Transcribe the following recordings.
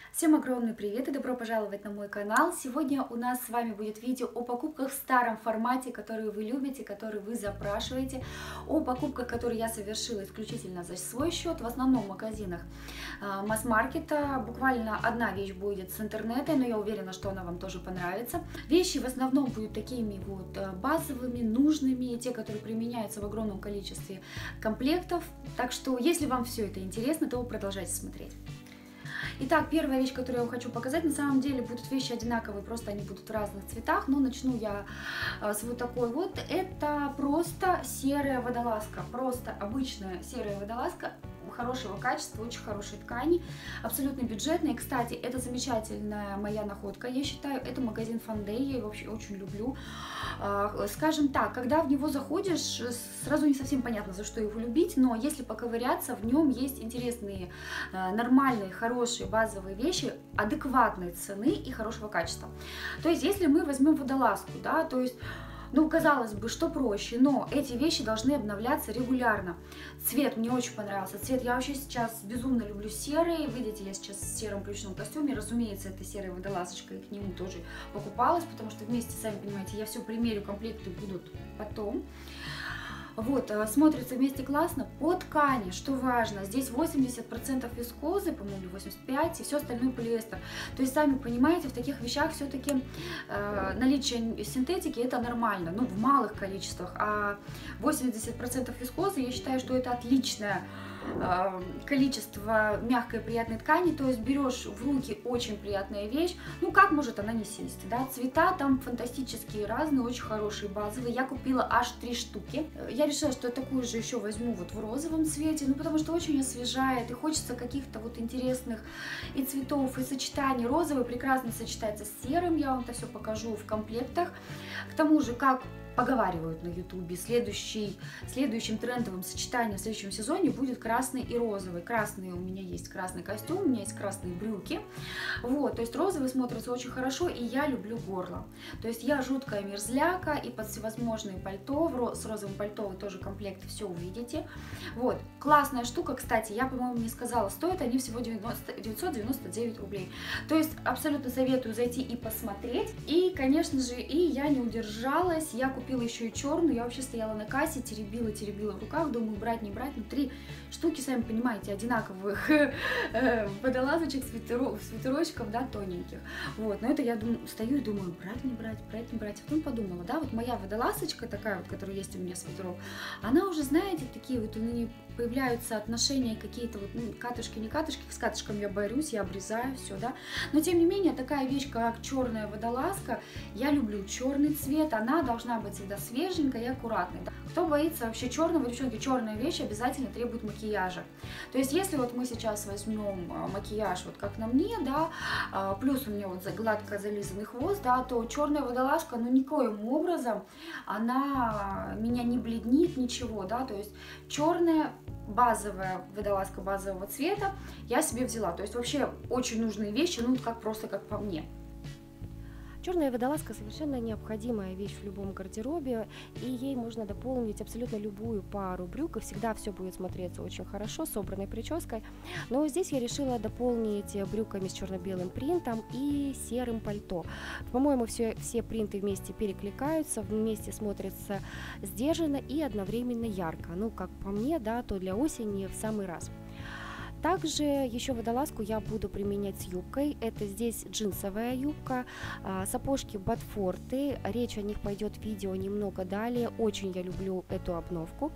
Всем огромный привет и добро пожаловать на мой канал. Сегодня у нас с вами будет видео о покупках в старом формате, которые вы любите, которые вы запрашиваете, о покупках, которые я совершила исключительно за свой счет, в основном в магазинах масс-маркета. Буквально одна вещь будет с интернета, но я уверена, что она вам тоже понравится. Вещи в основном будут такими вот базовыми, нужными, те, которые применяются в огромном количестве комплектов. Так что, если вам все это интересно, то продолжайте смотреть. Итак, первая вещь, которую я вам хочу показать, на самом деле будут вещи одинаковые, просто они будут в разных цветах, но начну я с вот такой вот. Это просто серая водолазка, просто обычная серая водолазка, хорошего качества, очень хорошей ткани, абсолютно бюджетная. Кстати, это замечательная моя находка, я считаю, это магазин Фандэй, я его вообще очень люблю. Скажем так, когда в него заходишь, сразу не совсем понятно, за что его любить, но если поковыряться, в нем есть интересные, нормальные, хорошие базовые вещи, адекватной цены и хорошего качества. То есть, если мы возьмем водолазку, да, то есть, ну, казалось бы, что проще, но эти вещи должны обновляться регулярно. Цвет мне очень понравился. Цвет я вообще сейчас безумно люблю серый. Видите, я сейчас в сером плюшевом костюме. Разумеется, это серая водолазочка, и к нему тоже покупалась, потому что вместе, сами понимаете, я все примерю, комплекты будут потом. Вот, смотрится вместе классно. По ткани, что важно, здесь 80% вискозы, по-моему, 85%, и все остальное полиэстер. То есть, сами понимаете, в таких вещах все-таки наличие синтетики это нормально, ну, в малых количествах, а 80% вискозы, я считаю, что это отличное количество мягкой приятной ткани, то есть берешь в руки очень приятная вещь, ну как может она не сесть, да, цвета там фантастические, разные, очень хорошие, базовые, я купила аж 3 штуки, я решила, что такую же еще возьму вот в розовом цвете, ну потому что очень освежает и хочется каких-то вот интересных и цветов, и сочетаний. Розовый прекрасно сочетается с серым, я вам это все покажу в комплектах, к тому же, как поговаривают на ютубе, следующим трендовым сочетанием в следующем сезоне будет красный и розовый. Красный, у меня есть красный костюм, у меня есть красные брюки, вот, то есть розовый смотрится очень хорошо, и я люблю горло, то есть я жуткая мерзляка, и под всевозможные пальто, с розовым пальто вы тоже комплекты все увидите, вот, классная штука, кстати, я, по-моему, не сказала, стоят они всего 999 рублей, то есть абсолютно советую зайти и посмотреть, и, конечно же, и я не удержалась, я купила еще и черную, я вообще стояла на кассе, теребила в руках, думаю, брать, не брать, но 3 штуки, сами понимаете, одинаковых водолазочек, свитерочков, да, тоненьких, вот, но это я стою и думаю, брать, не брать, а потом подумала, да, вот моя водолазочка такая вот, которая есть у меня свитерок, она уже, знаете, такие вот у нее появляются отношения какие-то вот, ну, катышки, не катышки, с катышками я борюсь, я обрезаю все, да, но тем не менее, такая вещь, как черная водолазка, я люблю черный цвет, она должна быть всегда свеженькой и аккуратной. Кто боится вообще черного, девчонки, черная вещь обязательно требует макияжа. То есть, если вот мы сейчас возьмем макияж, вот как на мне, да, плюс у меня вот гладко зализанный хвост, да, то черная водолазка, ну, никоим образом она меня не бледнит, ничего, да, то есть черная базовая водолазка базового цвета я себе взяла. То есть, вообще очень нужные вещи, ну, как просто как по мне. Черная водолазка совершенно необходимая вещь в любом гардеробе, и ей можно дополнить абсолютно любую пару брюк, и всегда все будет смотреться очень хорошо, собранной прической. Но здесь я решила дополнить брюками с черно-белым принтом и серым пальто. По-моему, все принты вместе перекликаются, вместе смотрятся сдержанно и одновременно ярко. Ну, как по мне, да, то для осени в самый раз. Также еще водолазку я буду применять с юбкой. Это здесь джинсовая юбка, сапожки Ботфорты. Речь о них пойдет в видео немного далее. Очень я люблю эту обновку.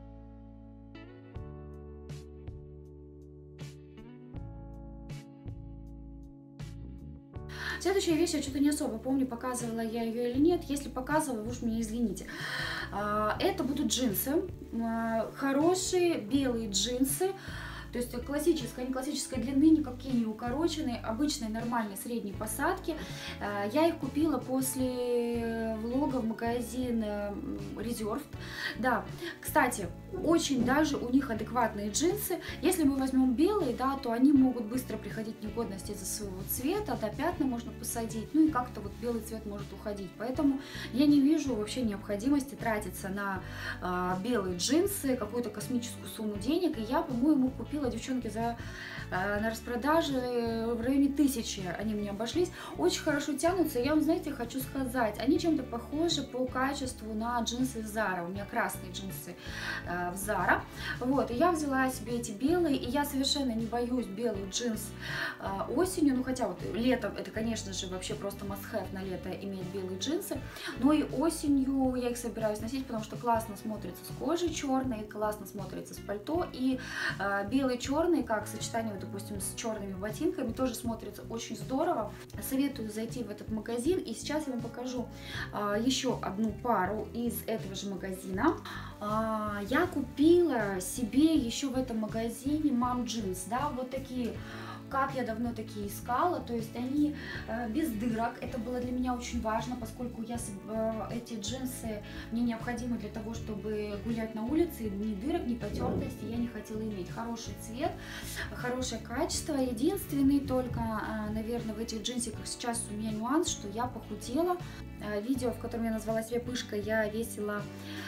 Следующая вещь, я что-то не особо помню, показывала я ее или нет. Если показывала, вы уж меня извините. Это будут джинсы, хорошие белые джинсы. То есть классической, не классической длины, никакие не укороченные, обычной нормальной средней посадки. Я их купила после влога в магазин Reserved. Да, кстати, очень даже у них адекватные джинсы. Если мы возьмем белые, да, то они могут быстро приходить в негодность из-за своего цвета, до пятна можно посадить, ну и как-то вот белый цвет может уходить. Поэтому я не вижу вообще необходимости тратиться на белые джинсы, какую-то космическую сумму денег. И я, по-моему, купила купила, девчонки, на распродаже в районе 1000 они мне обошлись. Очень хорошо тянутся. Я вам, знаете, хочу сказать, они чем-то похожи по качеству на джинсы Zara. У меня красные джинсы в Zara. Вот, и я взяла себе эти белые, и я совершенно не боюсь белых джинс осенью. Ну, хотя вот летом это, конечно же, вообще просто must-have на лето иметь белые джинсы. Но и осенью я их собираюсь носить, потому что классно смотрится с кожей черные, классно смотрится с пальто. И белые черные, как сочетание, допустим, с черными ботинками, тоже смотрится очень здорово. Советую зайти в этот магазин, и сейчас я вам покажу еще одну пару из этого же магазина. Я купила себе еще в этом магазине Mom Jeans, да, вот такие. Как я давно такие искала, то есть они без дырок, это было для меня очень важно, поскольку эти джинсы мне необходимы для того, чтобы гулять на улице, ни дырок, ни потертости я не хотела иметь. Хороший цвет, хорошее качество, единственный только, наверное, в этих джинсиках сейчас у меня нюанс, что я похудела. Видео, в котором я назвала себя пышкой, я весила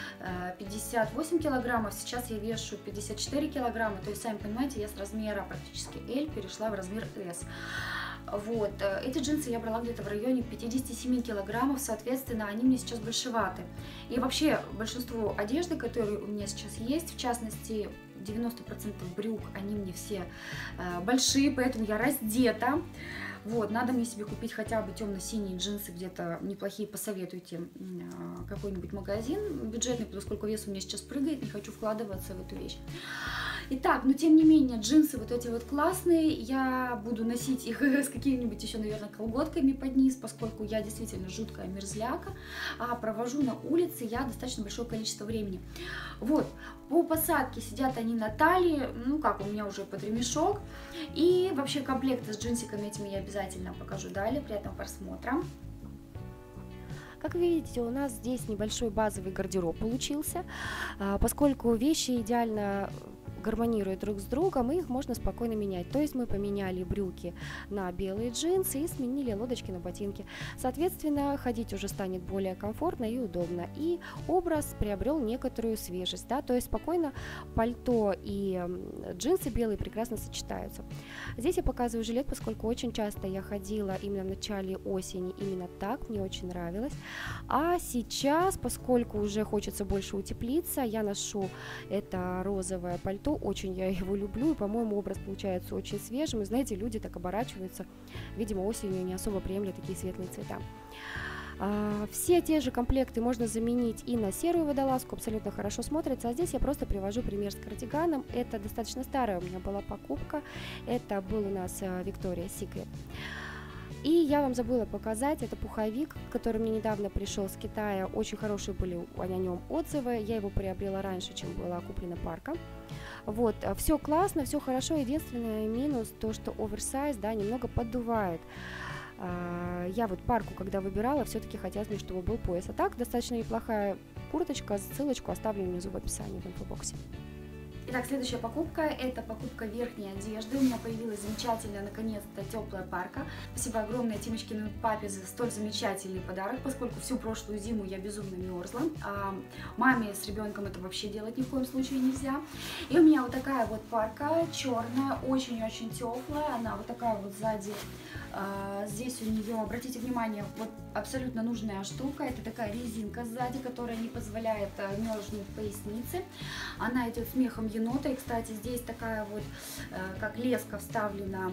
58 килограммов, сейчас я вешу 54 килограмма, то есть, сами понимаете, я с размера практически L перешла в размер S. Вот, эти джинсы я брала где-то в районе 57 килограммов, соответственно, они мне сейчас большеваты. И вообще, большинство одежды, которые у меня сейчас есть, в частности, 90% брюк, они мне все большие, поэтому я раздета. Вот, надо мне себе купить хотя бы темно-синие джинсы, где-то неплохие, посоветуйте какой-нибудь магазин бюджетный, поскольку вес у меня сейчас прыгает, не хочу вкладываться в эту вещь. Итак, но тем не менее, джинсы вот эти вот классные, я буду носить их с какими-нибудь еще, наверное, колготками под низ, поскольку я действительно жуткая мерзляка, а провожу на улице я достаточно большое количество времени. Вот, по посадке сидят они на талии, ну как, у меня уже под ремешок, и вообще комплекты с джинсиками этими я обязательно покажу далее, приятного просмотра. Как вы видите, у нас здесь небольшой базовый гардероб получился, поскольку вещи идеально гармонируют друг с другом, и их можно спокойно менять. То есть мы поменяли брюки на белые джинсы и сменили лодочки на ботинки. Соответственно, ходить уже станет более комфортно и удобно. И образ приобрел некоторую свежесть, да, то есть спокойно пальто и джинсы белые прекрасно сочетаются. Здесь я показываю жилет, поскольку очень часто я ходила именно в начале осени именно так, мне очень нравилось. А сейчас, поскольку уже хочется больше утеплиться, я ношу это розовое пальто. Очень я его люблю, и, по-моему, образ получается очень свежим. И, знаете, люди так оборачиваются, видимо, осенью не особо приемлят такие светлые цвета. Все те же комплекты можно заменить и на серую водолазку, абсолютно хорошо смотрится. А здесь я просто привожу пример с кардиганом. Это достаточно старая у меня была покупка. Это был у нас Victoria's Secret. И я вам забыла показать, это пуховик, который мне недавно пришел с Китая. Очень хорошие были о нем отзывы. Я его приобрела раньше, чем была куплена парка. Вот, все классно, все хорошо. Единственный минус то, что оверсайз, да, немного поддувает. Я вот парку, когда выбирала, все-таки хотелось мне, чтобы был пояс. А так, достаточно неплохая курточка. Ссылочку оставлю внизу в описании в инфобоксе. Итак, следующая покупка – это покупка верхней одежды. У меня появилась замечательная, наконец-то, теплая парка. Спасибо огромное Тимочкиной папе за столь замечательный подарок, поскольку всю прошлую зиму я безумно мерзла. Маме с ребенком это вообще делать ни в коем случае нельзя. И у меня вот такая вот парка, черная, очень-очень теплая. Она вот такая вот сзади. Здесь у нее, обратите внимание, вот абсолютно нужная штука. Это такая резинка сзади, которая не позволяет мерзнуть пояснице. Она идет с мехом енота. И, кстати, здесь такая вот, как леска вставлена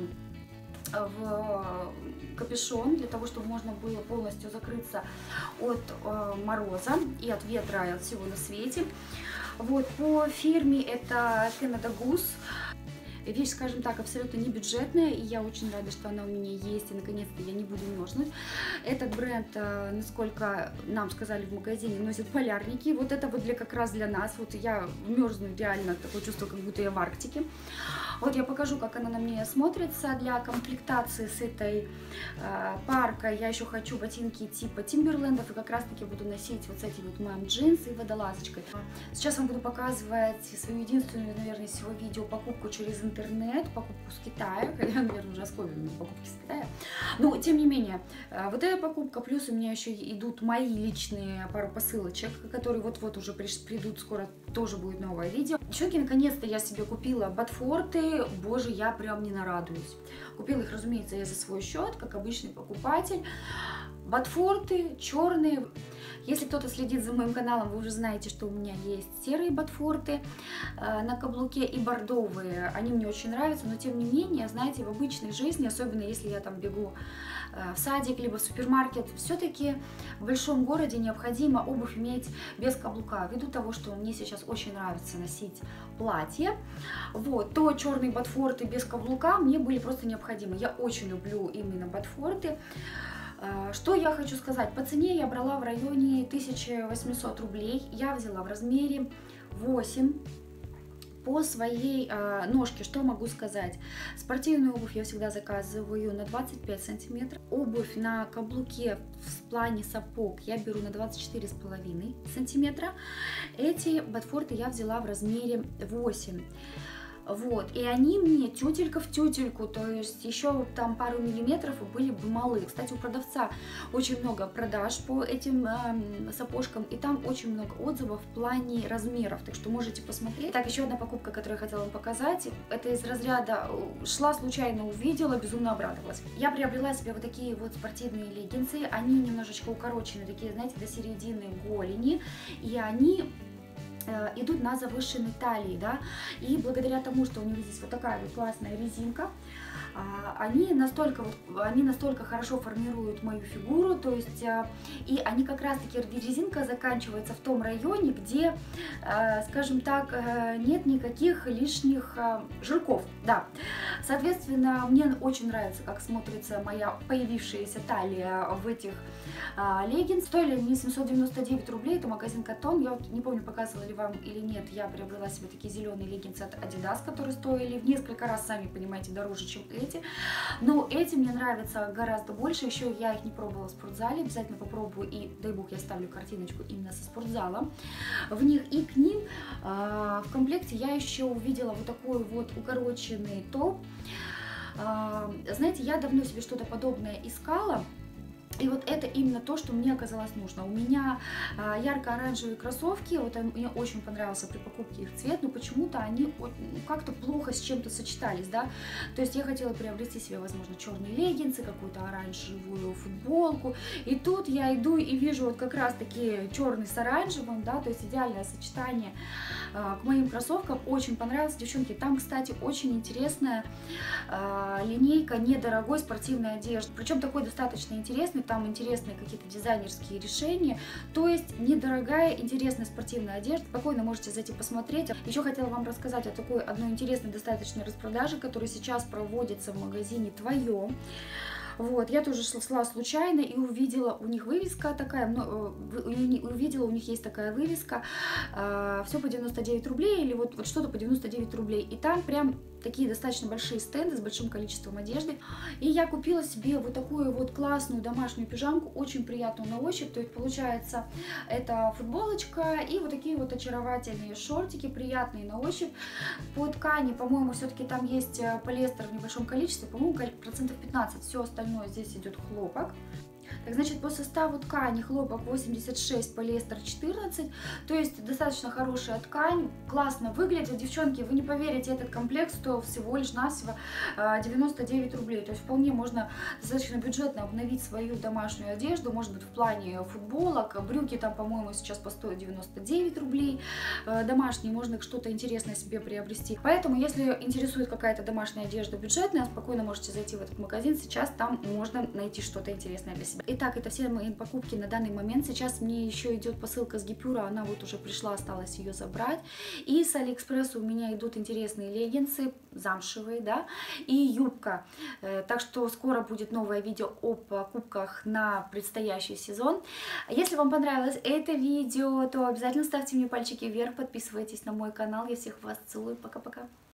в капюшон, для того, чтобы можно было полностью закрыться от мороза и от ветра, и от всего на свете. Вот, по фирме это Canada Goose. Вещь, скажем так, абсолютно не бюджетная, и я очень рада, что она у меня есть, и наконец-то я не буду мерзнуть. Этот бренд, насколько нам сказали в магазине, носит полярники. Вот это вот как раз для нас. Вот я мерзну реально, такое чувство, как будто я в Арктике. Вот я покажу, как она на мне смотрится. Для комплектации с этой паркой я еще хочу ботинки типа Timberland'ов, и как раз таки буду носить вот с этим вот моим джинс и водолазочкой. Сейчас вам буду показывать свою единственную, наверное, всего видео покупку через интернет. интернет, покупку с Китая, хотя, наверное, уже оскомину покупки с Китая, но тем не менее, вот эта покупка, плюс у меня еще идут мои личные пару посылочек, которые вот-вот уже придут, скоро тоже будет новое видео. Девчонки, наконец-то я себе купила ботфорты, боже, я прям не нарадуюсь. Купила их, разумеется, я за свой счет, как обычный покупатель. Ботфорты черные. Если кто-то следит за моим каналом, вы уже знаете, что у меня есть серые ботфорты на каблуке и бордовые. Они мне очень нравятся, но тем не менее, знаете, в обычной жизни, особенно если я там бегу в садик, либо в супермаркет, все-таки в большом городе необходимо обувь иметь без каблука, ввиду того, что мне сейчас очень нравится носить платье. Вот, то черные ботфорты без каблука мне были просто необходимы. Я очень люблю именно ботфорты. Что я хочу сказать, по цене я брала в районе 1800 рублей, я взяла в размере 8. По своей ножке, что могу сказать? Спортивную обувь я всегда заказываю на 25 сантиметров. Обувь на каблуке в плане сапог я беру на 24,5 сантиметра. Эти ботфорты я взяла в размере 8. Вот, и они мне тютелька в тютельку, то есть еще там пару миллиметров были бы малы. Кстати, у продавца очень много продаж по этим сапожкам, и там очень много отзывов в плане размеров, так что можете посмотреть. Так, еще одна покупка, которую я хотела вам показать, это из разряда шла случайно, увидела, безумно обрадовалась. Я приобрела себе вот такие вот спортивные леггинсы, они немножечко укорочены, такие, знаете, до середины голени, и они идут на завышенной талии, да, и благодаря тому, что у них здесь вот такая вот классная резинка, они настолько хорошо формируют мою фигуру, то есть, и они как раз таки, резинка заканчивается в том районе, где, скажем так, нет никаких лишних жирков, да. Соответственно, мне очень нравится, как смотрится моя появившаяся талия в этих леггинс. Стоили они 799 рублей, это магазин Котон, я вот не помню, показывала ли вам или нет, я приобрела себе такие зеленые леггинсы от Adidas, которые стоили в несколько раз, сами понимаете, дороже, чем эти. Но эти мне нравятся гораздо больше, еще я их не пробовала в спортзале, обязательно попробую, и дай бог я ставлю картиночку именно со спортзалом в них. И к ним в комплекте я еще увидела вот такой вот укороченный топ. Знаете, я давно себе что-то подобное искала. И вот это именно то, что мне оказалось нужно. У меня ярко-оранжевые кроссовки, вот мне очень понравился при покупке их цвет, но почему-то они как-то плохо с чем-то сочетались, да. То есть я хотела приобрести себе, возможно, черные леггинсы, какую-то оранжевую футболку. И тут я иду и вижу вот как раз-таки черный с оранжевым, да, то есть идеальное сочетание к моим кроссовкам. Очень понравилось, девчонки. Там, кстати, очень интересная линейка недорогой спортивной одежды. Причем такой достаточно интересный. Там интересные какие-то дизайнерские решения, то есть недорогая, интересная спортивная одежда. Спокойно можете зайти посмотреть. Еще хотела вам рассказать о такой одной интересной достаточно распродаже, которая сейчас проводится в магазине Твое. Вот, я тоже шла случайно и увидела у них вывеска такая, увидела у них есть такая вывеска, все по 99 рублей или вот что-то по 99 рублей. И там прям такие достаточно большие стенды с большим количеством одежды. И я купила себе вот такую вот классную домашнюю пижамку, очень приятную на ощупь. То есть получается это футболочка и вот такие вот очаровательные шортики, приятные на ощупь. По ткани, по-моему, все-таки там есть полиэстер в небольшом количестве, по-моему, процентов 15. Все остальное здесь идет хлопок. Так, значит, по составу ткани хлопок 86, полиэстер 14, то есть достаточно хорошая ткань, классно выглядит. Девчонки, вы не поверите, этот комплект стоил всего лишь навсего 99 рублей, то есть вполне можно достаточно бюджетно обновить свою домашнюю одежду, может быть, в плане футболок, брюки там, по-моему, сейчас по 199 рублей, домашние, можно что-то интересное себе приобрести. Поэтому, если интересует какая-то домашняя одежда бюджетная, спокойно можете зайти в этот магазин, сейчас там можно найти что-то интересное для себя. Итак, это все мои покупки на данный момент. Сейчас мне еще идет посылка с Гипюра, она вот уже пришла, осталось ее забрать. И с Алиэкспресса у меня идут интересные леггинсы, замшевые, да, и юбка. Так что скоро будет новое видео о покупках на предстоящий сезон. Если вам понравилось это видео, то обязательно ставьте мне пальчики вверх, подписывайтесь на мой канал. Я всех вас целую, пока-пока.